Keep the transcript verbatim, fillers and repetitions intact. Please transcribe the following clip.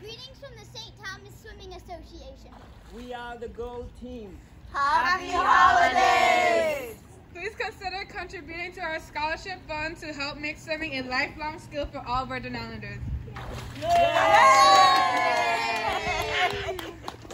Greetings from the Saint Thomas Swimming Association. We are the Gold Team. Happy holidays! Please consider contributing to our scholarship fund to help make swimming a lifelong skill for all Virgin Islanders. Yay! Yay!